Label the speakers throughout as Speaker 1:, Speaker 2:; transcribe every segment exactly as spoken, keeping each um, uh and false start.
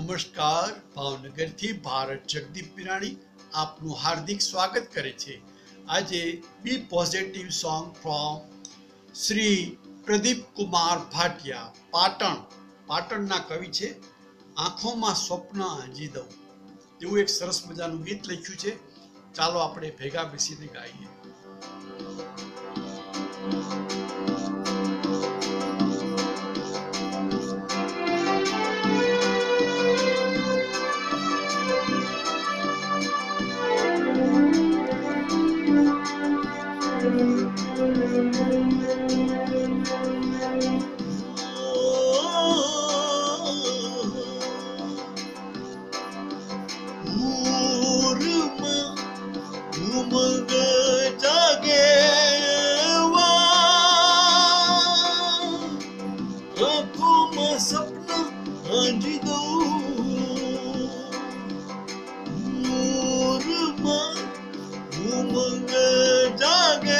Speaker 1: નમસ્કાર, ભાવનગરથી ભારત જગદીપ પિરાણી આપનું હાર્દિક સ્વાગત કરે છે. આજે be positive song from Shri Pradeep Kumar Bhatia, Patan પાટણના કવિ છે. આંખોમાં સ્વપ્ન આંજી દઉં એવું એક સરસ મજાનું ગીત લખ્યું છે. ચાલો આપણે ભેગા બેસીને ગાઈએ. उमंग जागे आंखों में सपना आंजी दऊं, उमंग जागे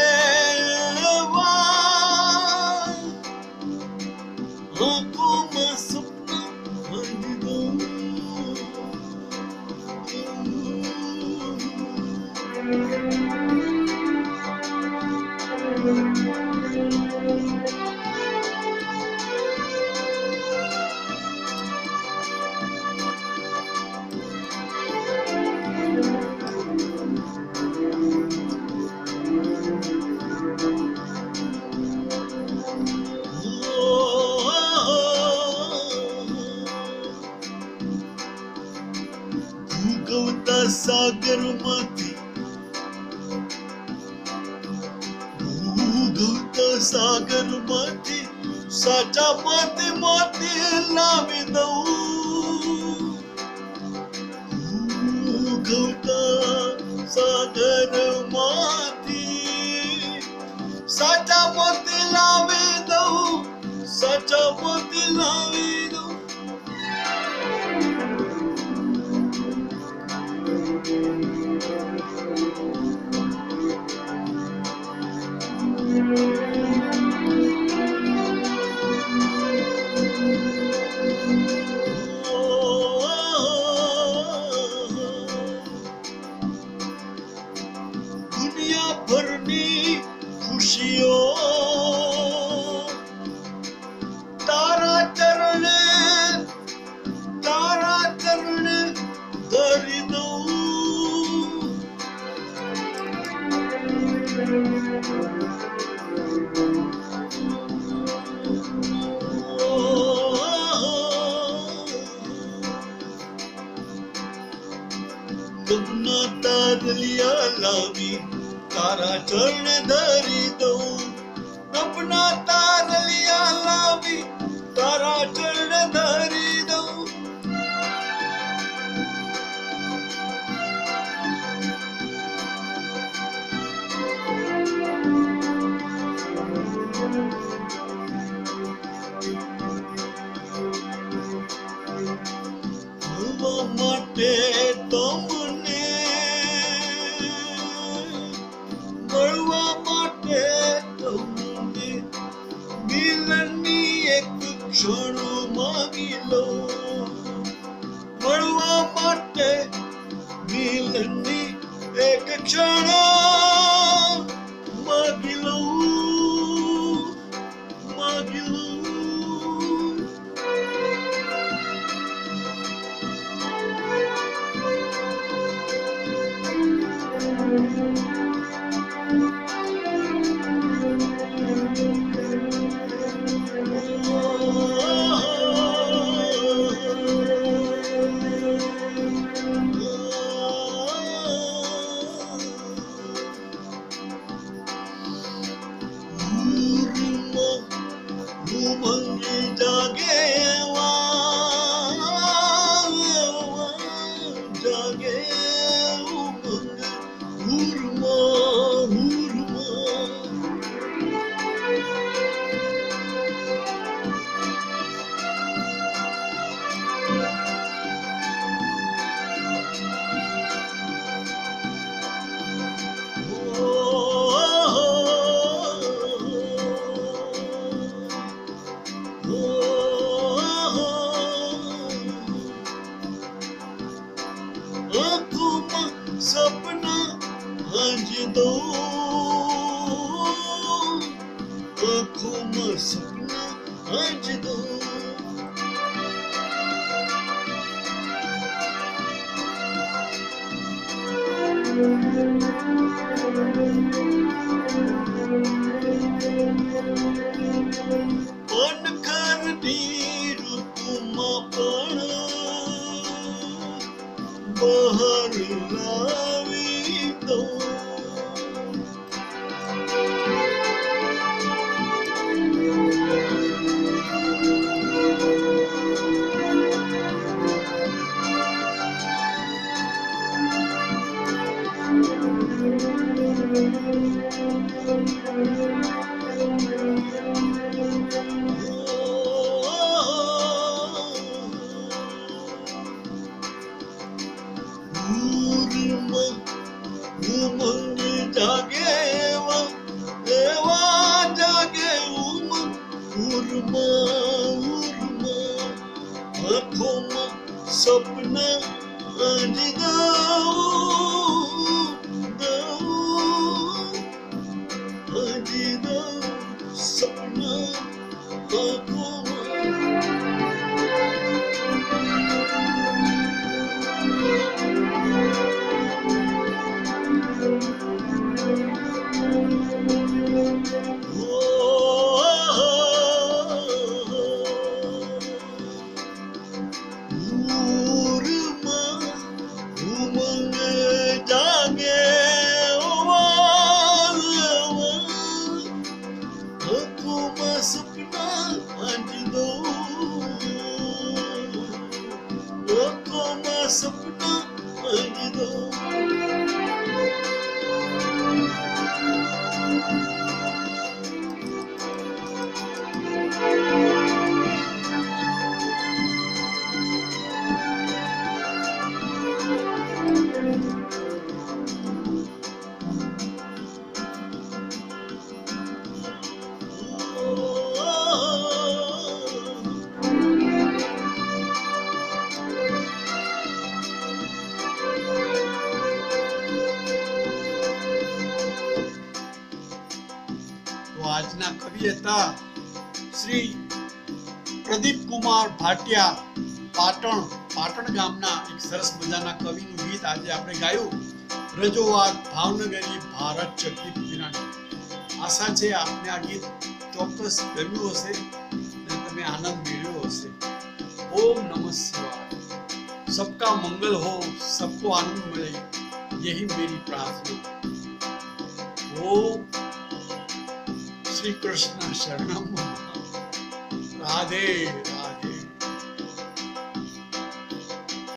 Speaker 1: आंखों में सपना आंजी दऊं. भूगवता सागर माथी भूगवता सागर माथी साचा माथे माथे लावी दऊं, भूगवता सागर माथी साचा माथे लावी दऊं, साचा माथे लावी दऊं. दुनिया भरनी खुशियों तारा चरण तारा चरण धरी दऊं, अपना तारलिया लावी तारा चरण धरी दऊं, अपना तारलिया लावी तारा चरण धरी दऊं. મળવા માટે તમને મળવા માટે તમને મિલનની એક ક્ષણ માગી લો, મળવા માટે મિલનની એક ક્ષણ માગી લો, માગી લો. आज दो आँखों में सपना आज दो पनखरनी ऋतुમાં પણ બહાર લાવી દો ઉમંગ જાગે એવા એવા જાગે ઉમંગ ઉરમાં ઉરમાં આંખોમાં સપના આજ દઉં દઉં આજ દઉં સપના આંખોમાં સપના આજ દો આંખોમાં સપના આજ દો આજના કવિ હતા શ્રી પ્રદીપ કુમાર ભાટિયા પાટણ પાટણ ગામના એક સરસ મજાના કવિનું ગીત આજે આપણે ગાયું રજૂઆત ભાવનગરી ભારત જગદીપ પિરાણી આશા છે આપને આ ગીત ચોક્કસ ગમ્યું હશે અને તમે આનંદ મેળવ્યો હશે ઓમ નમઃ શિવાય सबका मंगल हो सबको आनंद मिले यही मेरी प्रार्थना ओम श्री कृष्ण शरणम राधे राधे।